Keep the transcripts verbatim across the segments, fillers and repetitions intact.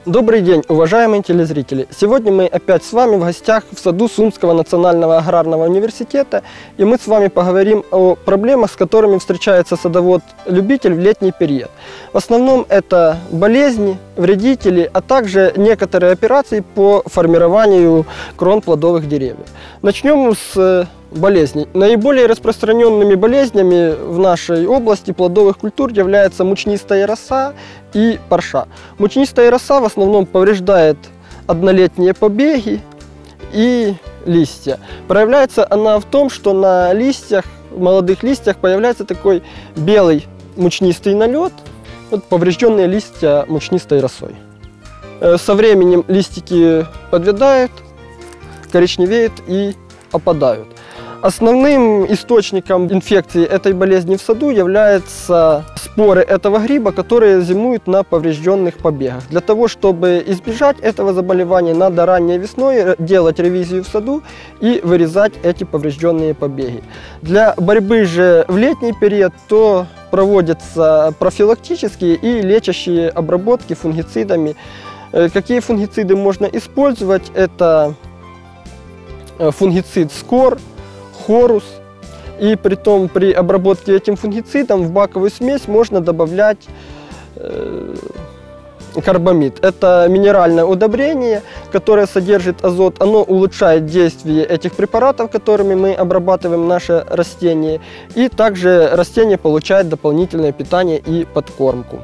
Добрый день, уважаемые телезрители! Сегодня мы опять с вами в гостях в саду Сумского национального аграрного университета, и мы с вами поговорим о проблемах, с которыми встречается садовод-любитель в летний период. В основном это болезни, вредители, а также некоторые операции по формированию крон плодовых деревьев. Начнем с болезней. Наиболее распространенными болезнями в нашей области плодовых культур являются мучнистая роса и парша. Мучнистая роса в основном повреждает однолетние побеги и листья. Проявляется она в том, что на листьях, молодых листьях появляется такой белый мучнистый налет, вот поврежденные листья мучнистой росой. Со временем листики подвядают, коричневеют и опадают. Основным источником инфекции этой болезни в саду являются споры этого гриба, которые зимуют на поврежденных побегах. Для того, чтобы избежать этого заболевания, надо ранней весной делать ревизию в саду и вырезать эти поврежденные побеги. Для борьбы же в летний период то проводятся профилактические и лечащие обработки фунгицидами. Какие фунгициды можно использовать? Это фунгицид скор, хорус, и притом при обработке этим фунгицидом в баковую смесь можно добавлять э, карбамид. Это минеральное удобрение, которое содержит азот, оно улучшает действие этих препаратов, которыми мы обрабатываем наше растение, и также растение получает дополнительное питание и подкормку.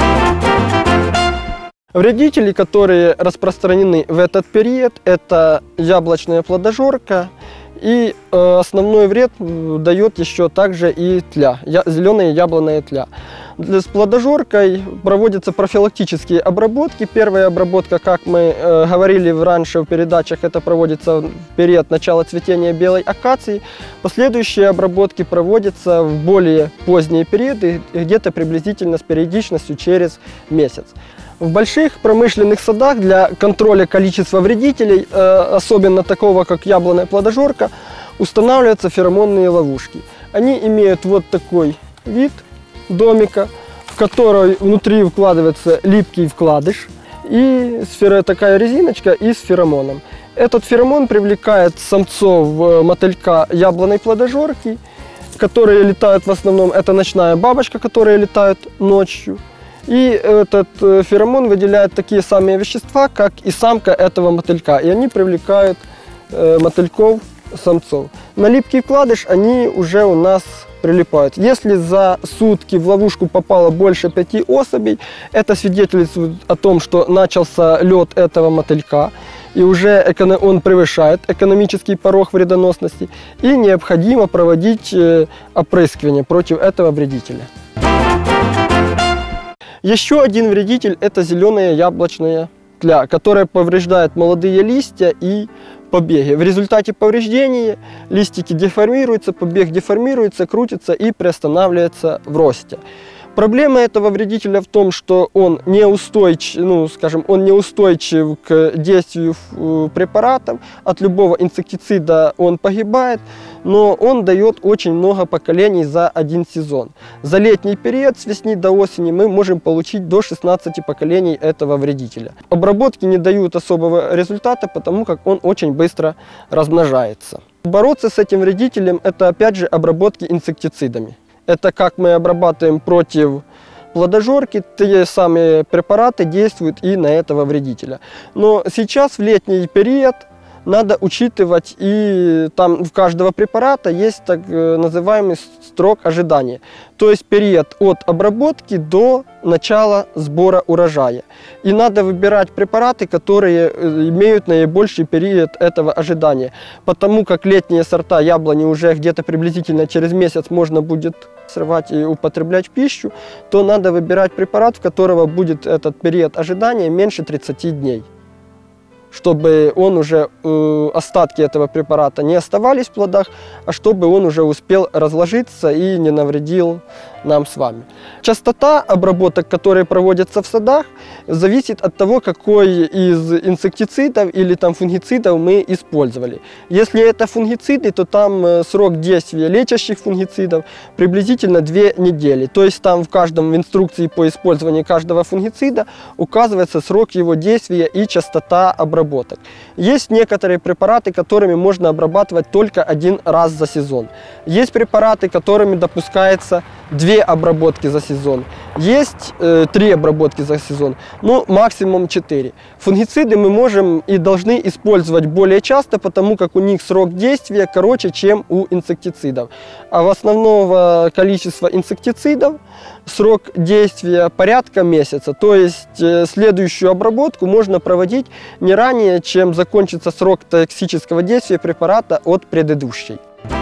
Вредители, которые распространены в этот период, это яблочная плодожорка, и э, основной вред дает еще также и тля, я, зеленая яблонная тля. С плодожоркой проводятся профилактические обработки. Первая обработка, как мы э, говорили раньше в передачах, это проводится в период начала цветения белой акации. Последующие обработки проводятся в более поздние периоды, где-то приблизительно с периодичностью через месяц. В больших промышленных садах для контроля количества вредителей, особенно такого, как яблонная плодожорка, устанавливаются феромонные ловушки. Они имеют вот такой вид домика, в который внутри вкладывается липкий вкладыш и такая резиночка и с феромоном. Этот феромон привлекает самцов мотылька яблонной плодожорки, которые летают в основном, это ночная бабочка, которые летают ночью. И этот феромон выделяет такие самые вещества, как и самка этого мотылька. И они привлекают э, мотыльков, самцов. На липкий вкладыш они уже у нас прилипают. Если за сутки в ловушку попало больше пяти особей, это свидетельствует о том, что начался лед этого мотылька. И уже он превышает экономический порог вредоносности. И необходимо проводить э, опрыскивание против этого вредителя. Еще один вредитель – это зеленая яблочная тля, которая повреждает молодые листья и побеги. В результате повреждения листики деформируются, побег деформируется, крутится и приостанавливается в росте. Проблема этого вредителя в том, что он неустойчив, ну, скажем, он неустойчив к действию препаратов. От любого инсектицида он погибает, но он дает очень много поколений за один сезон. За летний период с весны до осени мы можем получить до шестнадцати поколений этого вредителя. Обработки не дают особого результата, потому как он очень быстро размножается. Бороться с этим вредителем – это опять же обработки инсектицидами. Это как мы обрабатываем против плодожорки, те самые препараты действуют и на этого вредителя. Но сейчас в летний период надо учитывать, и там в каждого препарата есть так называемый срок ожидания. То есть период от обработки до начала сбора урожая. И надо выбирать препараты, которые имеют наибольший период этого ожидания. Потому как летние сорта яблони уже где-то приблизительно через месяц можно будет срывать и употреблять в пищу, то надо выбирать препарат, в которого будет этот период ожидания меньше тридцати дней. Чтобы он уже, э, остатки этого препарата не оставались в плодах, а чтобы он уже успел разложиться и не навредил нам с вами. Частота обработок, которые проводятся в садах, зависит от того, какой из инсектицидов или там фунгицидов мы использовали. Если это фунгициды, то там срок действия лечащих фунгицидов приблизительно две недели. То есть там в каждом в инструкции по использованию каждого фунгицида указывается срок его действия и частота обработок. Есть некоторые препараты, которыми можно обрабатывать только один раз за сезон. Есть препараты, которыми допускается две обработки за сезон. Есть э, три обработки за сезон, ну максимум четыре. Фунгициды мы можем и должны использовать более часто, потому как у них срок действия короче, чем у инсектицидов. А в основного количества инсектицидов срок действия порядка месяца. То есть э, следующую обработку можно проводить не ранее, чем закончится срок токсического действия препарата от предыдущей.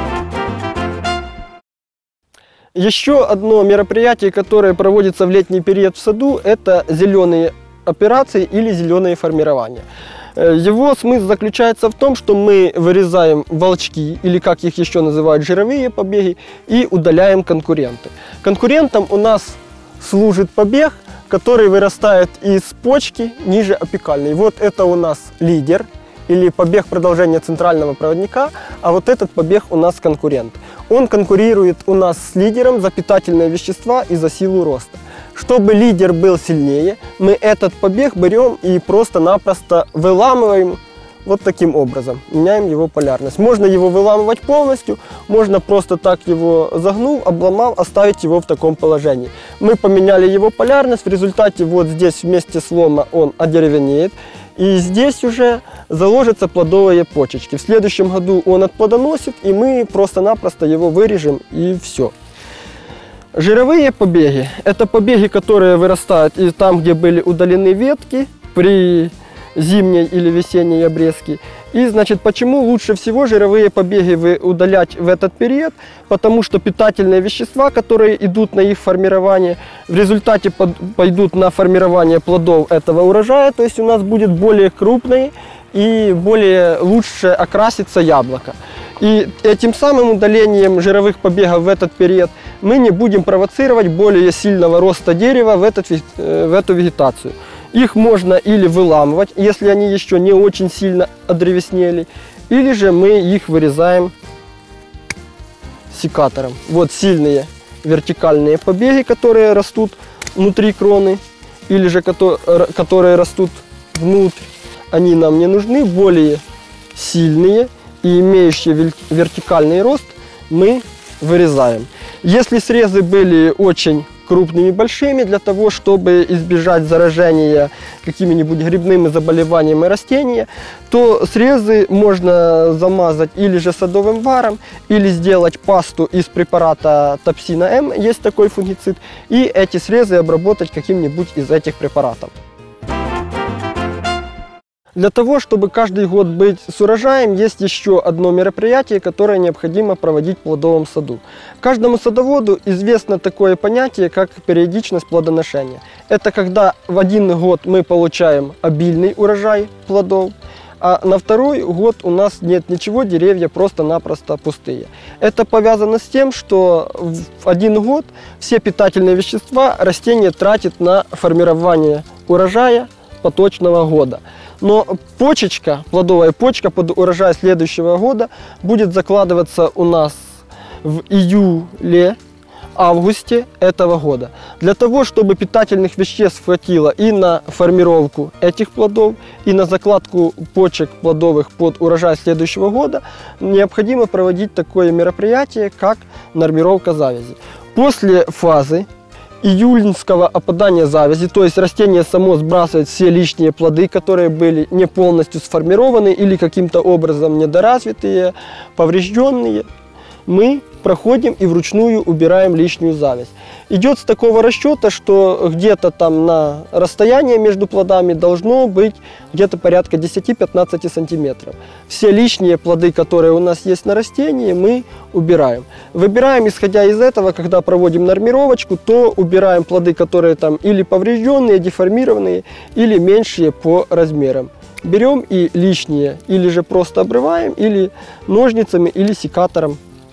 Еще одно мероприятие, которое проводится в летний период в саду, это зеленые операции или зеленые формирования. Его смысл заключается в том, что мы вырезаем волчки, или как их еще называют, жировые побеги, и удаляем конкуренты. Конкурентом у нас служит побег, который вырастает из почки ниже апикальной. Вот это у нас лидер, или побег продолжения центрального проводника, а вот этот побег у нас конкурент. Он конкурирует у нас с лидером за питательные вещества и за силу роста. Чтобы лидер был сильнее, мы этот побег берем и просто-напросто выламываем вот таким образом, меняем его полярность. Можно его выламывать полностью, можно просто так его загнув, обломав, оставить его в таком положении. Мы поменяли его полярность, в результате вот здесь вместе слома он одеревенеет. И здесь уже заложатся плодовые почечки. В следующем году он отплодоносит, и мы просто-напросто его вырежем, и все. Жировые побеги – это побеги, которые вырастают и там, где были удалены ветки при зимней или весенней обрезке. И, значит, почему лучше всего жировые побеги удалять в этот период? Потому что питательные вещества, которые идут на их формирование, в результате пойдут на формирование плодов этого урожая, то есть у нас будет более крупный и более лучше окрасится яблоко. И этим самым удалением жировых побегов в этот период мы не будем провоцировать более сильного роста дерева в, этот, в эту вегетацию. Их можно или выламывать, если они еще не очень сильно одревеснели, или же мы их вырезаем секатором. Вот сильные вертикальные побеги, которые растут внутри кроны, или же которые растут внутрь, они нам не нужны. Более сильные и имеющие вертикальный рост мы вырезаем. Если срезы были очень крупными, большими, для того, чтобы избежать заражения какими-нибудь грибными заболеваниями растения, то срезы можно замазать или же садовым варом, или сделать пасту из препарата Топсина М, есть такой фунгицид, и эти срезы обработать каким-нибудь из этих препаратов. Для того, чтобы каждый год быть с урожаем, есть еще одно мероприятие, которое необходимо проводить в плодовом саду. Каждому садоводу известно такое понятие, как периодичность плодоношения. Это когда в один год мы получаем обильный урожай плодов, а на второй год у нас нет ничего, деревья просто-напросто пустые. Это повязано с тем, что в один год все питательные вещества растение тратит на формирование урожая поточного года. Но почечка, плодовая почка под урожай следующего года будет закладываться у нас в июле, августе этого года. Для того, чтобы питательных веществ хватило и на формировку этих плодов, и на закладку почек плодовых под урожай следующего года, необходимо проводить такое мероприятие, как нормировка завязи. После фазы июльского опадания завязи, то есть растение само сбрасывает все лишние плоды, которые были не полностью сформированы или каким-то образом недоразвитые, поврежденные, мы проходим и вручную убираем лишнюю зависть. Идет с такого расчета, что где-то там на расстоянии между плодами должно быть где-то порядка десяти-пятнадцати сантиметров. Все лишние плоды, которые у нас есть на растении, мы убираем. Выбираем, исходя из этого, когда проводим нормировочку, то убираем плоды, которые там или поврежденные, деформированные, или меньшие по размерам. Берем и лишние, или же просто обрываем, или ножницами, или секатором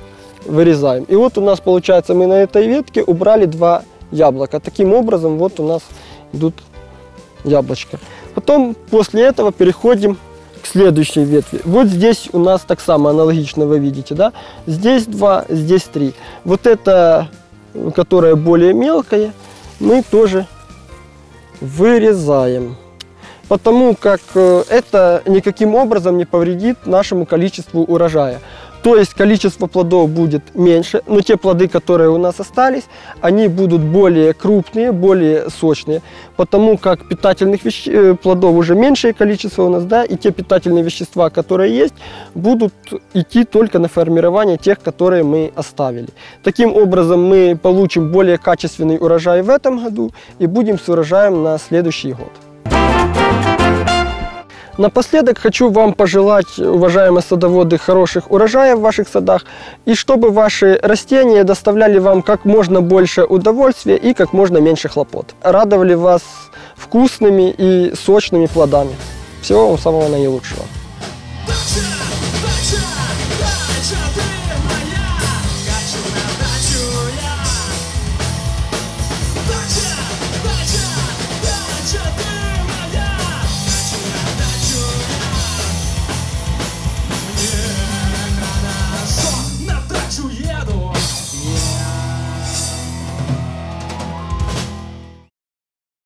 вырезаем. И вот у нас получается, мы на этой ветке убрали два яблока. Таким образом вот у нас идут яблочко. Потом после этого переходим к следующей ветви. Вот здесь у нас так само аналогично, вы видите, да? Здесь два, здесь три. Вот это, которая более мелкая, мы тоже вырезаем. Потому как это никаким образом не повредит нашему количеству урожая. То есть количество плодов будет меньше, но те плоды, которые у нас остались, они будут более крупные, более сочные. Потому как питательных веще... плодов уже меньшее количество у нас, да, и те питательные вещества, которые есть, будут идти только на формирование тех, которые мы оставили. Таким образом мы получим более качественный урожай в этом году и будем с урожаем на следующий год. Напоследок хочу вам пожелать, уважаемые садоводы, хороших урожаев в ваших садах, и чтобы ваши растения доставляли вам как можно больше удовольствия и как можно меньше хлопот. Радовали вас вкусными и сочными плодами. Всего вам самого наилучшего.